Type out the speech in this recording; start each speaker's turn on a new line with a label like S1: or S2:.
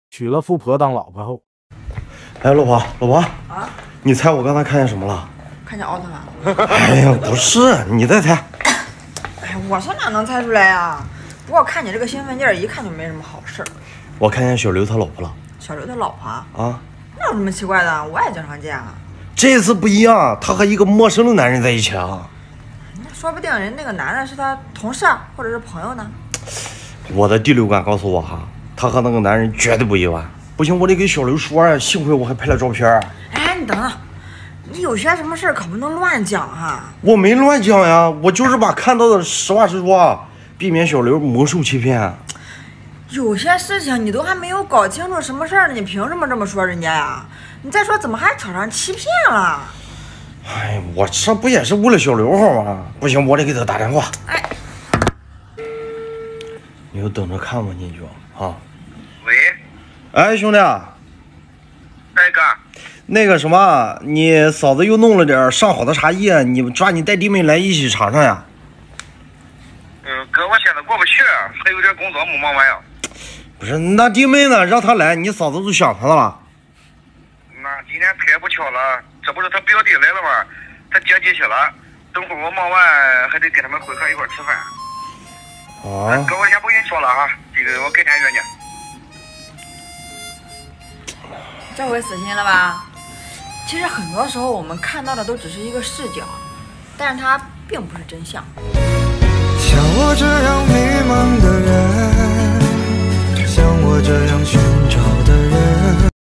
S1: 娶了富婆当老婆后，
S2: 哎，老婆
S3: 啊，
S2: 你猜我刚才看见什么了？
S3: 看见奥特曼了。
S2: 哎呀，不是，你再猜。
S3: 哎呀，我是哪能猜出来呀？不过看你这个兴奋劲儿，一看就没什么好事。
S2: 我看见小刘他老婆了。
S3: 小刘他老婆
S2: 啊？
S3: 那有什么奇怪的？我也经常见啊。
S2: 这次不一样，他和一个陌生的男人在一起啊。
S3: 那说不定人那个男的是他同事或者是朋友呢。
S2: 我的第六感告诉我哈，他和那个男人绝对不意外。不行，我得给小刘说啊，幸亏我还拍了照片。
S3: 哎，你等等，你有些什么事儿可不能乱讲哈。
S2: 我没乱讲呀，我就是把看到的实话实说，避免小刘蒙受欺骗。
S3: 有些事情你都还没有搞清楚什么事儿呢，你凭什么这么说人家呀？你再说怎么还扯上欺骗了？
S2: 哎，我这不也是为了小刘好吗？不行，我得给他打电话。
S3: 哎，
S2: 你就等着看吧，你就啊。
S4: 喂，
S2: 哎，兄弟，
S4: 大哥，
S2: 那个什么，你嫂子又弄了点上好的茶叶，你抓你带弟妹来一起尝尝呀。
S4: 哥，我现在过不去，还有点工作没忙完呀。
S2: 不是，那弟妹呢？让她来，你嫂子都想她了。
S4: 那今天太不巧了，这不是他表弟来了吗？他接机去了，等会儿我忙完还得跟他们会合一块吃饭。
S2: 啊，
S4: 哥，我先不跟你说了哈，这个我改天约你。
S3: 这回死心了吧？其实很多时候我们看到的都只是一个视角，但是它并不是真相。
S5: 像我这样迷茫的人，像我这样